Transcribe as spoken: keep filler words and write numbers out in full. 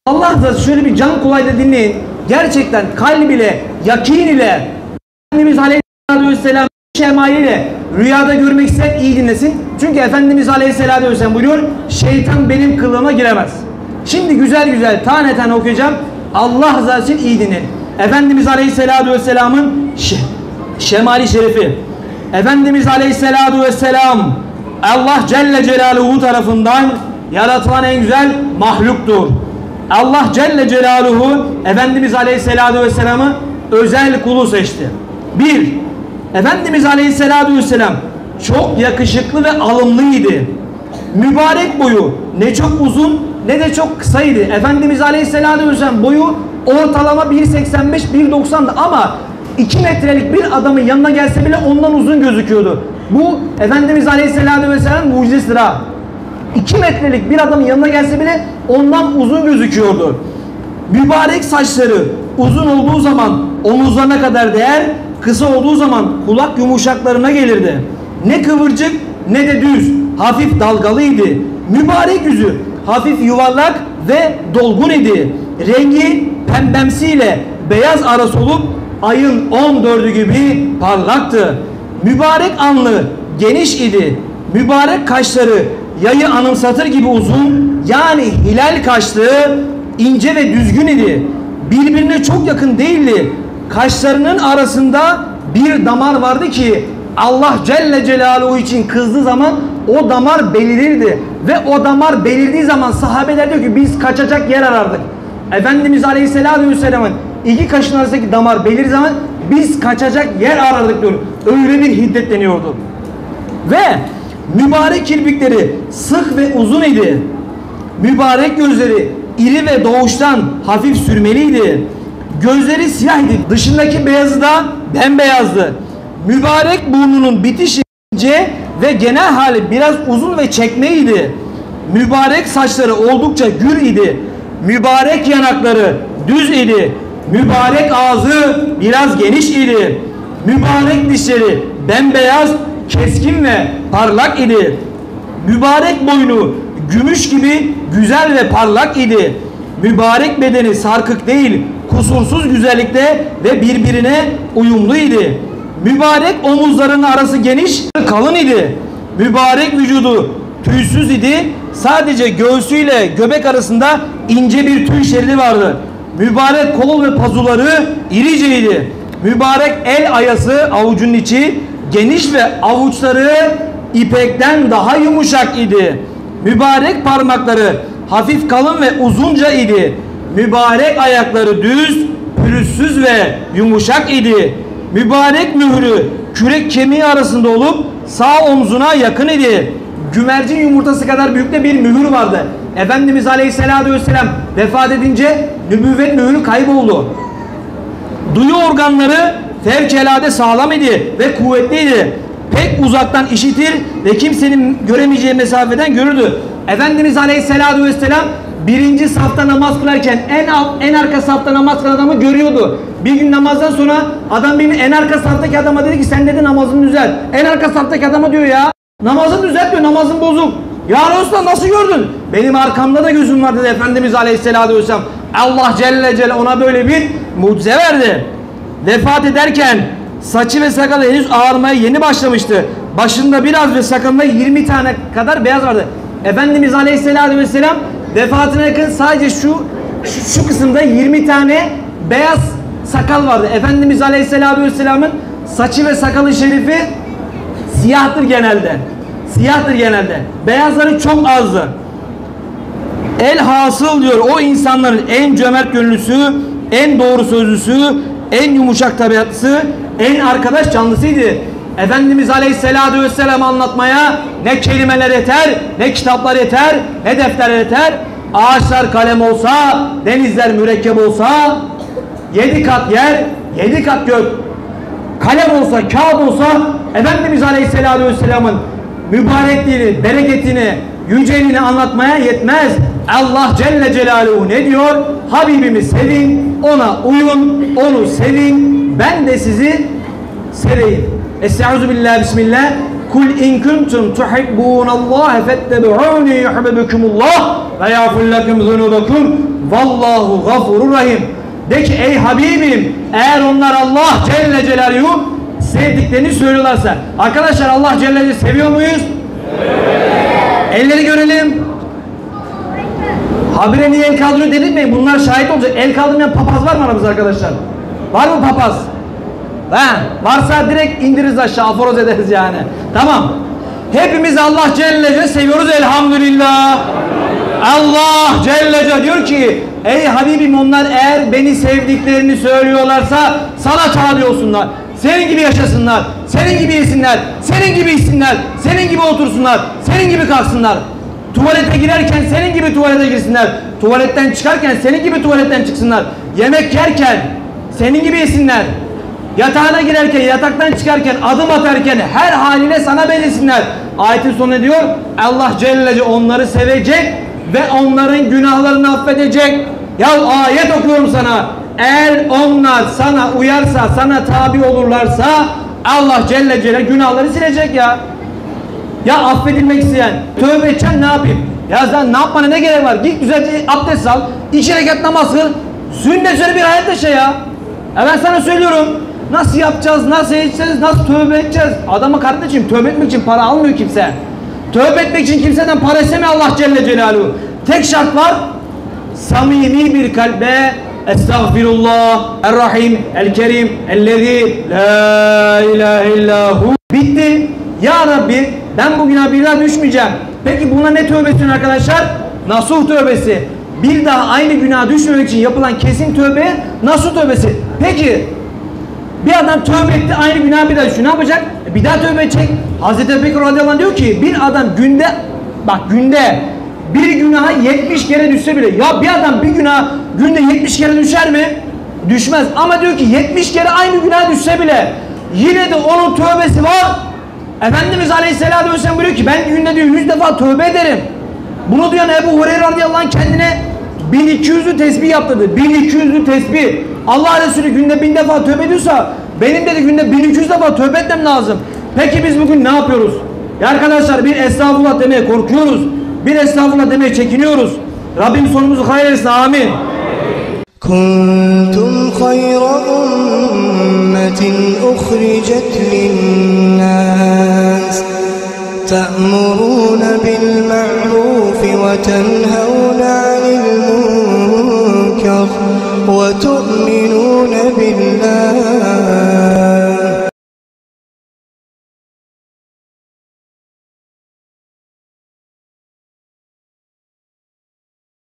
Allah da şöyle bir can kulağıyla dinleyin. Gerçekten kalb ile, yakin ile, Efendimiz Aleyhisselatü Vesselam şemaliyle rüyada görmek isteyen iyi dinlesin. Çünkü Efendimiz Aleyhisselatü Vesselam buyuruyor, şeytan benim kılığıma giremez. Şimdi güzel güzel tane tane okuyacağım. Allah rızası için iyi dinleyin. Efendimiz Aleyhisselatü Vesselam'ın şe şemali şerifi. Efendimiz Aleyhisselatü Vesselam Allah Celle Celaluhu tarafından yaratılan en güzel mahluktur. Allah Celle Celaluhu Efendimiz Aleyhisselatü Vesselam'ı özel kulu seçti. Bir, Efendimiz Aleyhisselatü Vesselam çok yakışıklı ve alımlıydı. Mübarek boyu ne çok uzun ne de çok kısaydı. Efendimiz Aleyhisselatü Vesselam boyu ortalama bir seksen beş bir doksan'dı ama iki metrelik bir adamın yanına gelse bile ondan uzun gözüküyordu. Bu Efendimiz Aleyhisselatü Vesselam mucizesidir ha. iki metrelik bir adamın yanına gelse bile ondan uzun gözüküyordu. Mübarek saçları uzun olduğu zaman omuzlarına kadar değer, kısa olduğu zaman kulak yumuşaklarına gelirdi. Ne kıvırcık ne de düz, hafif dalgalıydı. Mübarek yüzü hafif yuvarlak ve dolgun idi. Rengi pembemsiyle beyaz arası olup ayın on dördü gibi parlaktı. Mübarek alnı geniş idi. Mübarek kaşları yayı anımsatır gibi uzun, yani hilal kaşlı, ince ve düzgün idi. Birbirine çok yakın değildi. Kaşlarının arasında bir damar vardı ki Allah Celle Celaluhu için kızdığı zaman o damar belirirdi. Ve o damar belirdiği zaman sahabeler diyor ki biz kaçacak yer arardık. Efendimiz Aleyhisselatü Vesselam'ın iki kaşın arasındaki damar belirdiği zaman biz kaçacak yer arardık diyor. Öyle bir hiddetleniyordu. Ve mübarek kirpikleri sık ve uzun idi. Mübarek gözleri iri ve doğuştan hafif sürmeliydi. Gözleri siyah idi. Dışındaki beyazı da bembeyazdı. Mübarek burnunun bitişi ince ve genel hali biraz uzun ve çekmeydi. Mübarek saçları oldukça gür idi. Mübarek yanakları düz idi. Mübarek ağzı biraz geniş idi. Mübarek dişleri bembeyaz, keskin ve parlak idi. Mübarek boynu gümüş gibi güzel ve parlak idi. Mübarek bedeni sarkık değil, kusursuz güzellikte ve birbirine uyumlu idi. Mübarek omuzlarının arası geniş, kalın idi. Mübarek vücudu tüysüz idi. Sadece göğsüyle göbek arasında ince bir tüy şeridi vardı. Mübarek kol ve pazuları iriceydi. Mübarek el ayası, avucunun içi geniş ve avuçları ipekten daha yumuşak idi. Mübarek parmakları hafif kalın ve uzunca idi. Mübarek ayakları düz, pürüzsüz ve yumuşak idi. Mübarek mührü kürek kemiği arasında olup sağ omzuna yakın idi. Gümercin yumurtası kadar büyükte bir mühür vardı. Efendimiz Aleyhisselatü Vesselam vefat edince nübüvvet mührü kayboldu. Duyu organları fevkalade sağlam idi ve kuvvetliydi. Pek uzaktan işitir ve kimsenin göremeyeceği mesafeden görürdü. Efendimiz Aleyhisselatü Vesselam birinci safta namaz kılarken en alt, en arka safta namaz kılan adamı görüyordu. Bir gün namazdan sonra adam bir en arka saftaki adama dedi ki sen dedi namazını düzelt. En arka saftaki adama diyor ya namazını düzelt diyor, namazın bozuk. Ya Resulallah nasıl gördün? Benim arkamda da gözüm var dedi Efendimiz Aleyhisselatü Vesselam. Allah Celle Celle ona böyle bir mucize verdi. Vefat ederken saçı ve sakalı henüz ağarmaya yeni başlamıştı. Başında biraz ve sakalında yirmi tane kadar beyaz vardı. Efendimiz Aleyhisselatü Vesselam vefatına yakın sadece şu, şu, şu kısımda yirmi tane beyaz sakal vardı. Efendimiz Aleyhisselatü Vesselam'ın saçı ve sakalı şerifi siyahtır genelde. Siyahtır genelde. Beyazları çok azdı. Elhasıl diyor o insanların en cömert gönüllüsü, en doğru sözlüsü, en yumuşak tabiatlısı, en arkadaş canlısıydı. Efendimiz Aleyhisselatü Vesselam anlatmaya ne kelimeler yeter, ne kitaplar yeter, ne defterler yeter. Ağaçlar kalem olsa, denizler mürekkep olsa, yedi kat yer, yedi kat gök. Kalem olsa, kağıt olsa, Efendimiz Aleyhisselatü Vesselam'ın mübarekliğini, bereketini, yüceliğini anlatmaya yetmez. Allah Celle Celaluhu ne diyor? Habibimi sevin, ona uyun, onu sevin, ben de sizi seveyim. Estaizu billah, bismillah. Kul in kuntum tuhibbunallaha fettebi'uni yuhibbukumullah ve yağfir lekum zunubakum Vallahu gafurur rahim. De ki ey Habibim, eğer onlar Allah Celle Celaluhu sevdiklerini söylüyorlarsa. Arkadaşlar Allah Celle Celaluhu seviyor muyuz? Evet. Elleri görelim. Habire niye el kaldırıyor dedik mi? Bunlar şahit olacak. El kaldırmayan papaz var mı aramızda arkadaşlar? Var mı papaz? Ha, varsa direkt indiririz aşağı, aforoz ederiz yani. Tamam. Hepimiz Allah Celle Celaluhu seviyoruz elhamdülillah. Allah Celle Celaluhu diyor ki ey Habibim, onlar eğer beni sevdiklerini söylüyorlarsa sana tabi olsunlar. Senin gibi yaşasınlar. Senin gibi yesinler. Senin gibi içsinler. Senin gibi otursunlar. Senin gibi kalksınlar. Tuvalete girerken senin gibi tuvalete girsinler. Tuvaletten çıkarken senin gibi tuvaletten çıksınlar. Yemek yerken senin gibi yesinler. Yatağına girerken, yataktan çıkarken, adım atarken her haliyle sana benzesinler. Ayetin sonunda diyor Allah Celle Celaluhu onları sevecek ve onların günahlarını affedecek. Ya ayet okuyorum sana. Eğer onlar sana uyarsa, sana tabi olurlarsa Allah Celle Celaluhu günahları silecek ya. Ya affedilmek isteyen, tövbe edeceksin, ne yapayım? Ya sen ne yapmana ne gerek var? Git güzelce abdest al, iki rekat namaz kıl, sünnet üzere bir hayat yaşa ya. E ben sana söylüyorum. Nasıl yapacağız, nasıl edeceğiz, nasıl tövbe edeceğiz? Adama kardeşim tövbe etmek için para almıyor kimse. Tövbe etmek için kimseden para istemiyor Allah Celle Celaluhu. Tek şart var, samimi bir kalbe Estağfirullah, Er-Rahim, El-Kerim, Ellezî, La ilahe illahu. Bitti. Ya Rabbi, ben bu günaha bir daha düşmeyeceğim. Peki buna ne tövbesi arkadaşlar? Nasuh tövbesi. Bir daha aynı günaha düşmemek için yapılan kesin tövbe, nasuh tövbesi. Peki bir adam tövbe etti, aynı günah bir daha düşüyor. Ne yapacak? E bir daha tövbe edecek. Hazreti Ebubekir radıyallahu anh diyor ki bir adam günde, bak günde bir günaha yetmiş kere düşse bile, ya bir adam bir günah günde yetmiş kere düşer mi? Düşmez. Ama diyor ki yetmiş kere aynı günah düşse bile yine de onun tövbesi var. Efendimiz Aleyhisselatü Vesselam buyuruyor ki ben günde diyor yüz defa tövbe ederim. Bunu diyen Ebu Hureyre radıyallahu anh kendine bin iki yüzlü tesbih yaptırdı. bin iki yüzlü tesbih. Allah Resulü günde bin defa tövbe ediyorsa benim dedi günde bin iki yüz defa tövbe etmem lazım. Peki biz bugün ne yapıyoruz? Ya arkadaşlar bir estağfurullah demeye korkuyoruz. Bir estağfurullah demeye çekiniyoruz. Rabbim sonumuzu hayır etsin. Amin. Kuntum hayra ummetin uhricet linnas ta'muruna bil ma'ruf ve tenhavuna anil munkar ve tu'minuna billah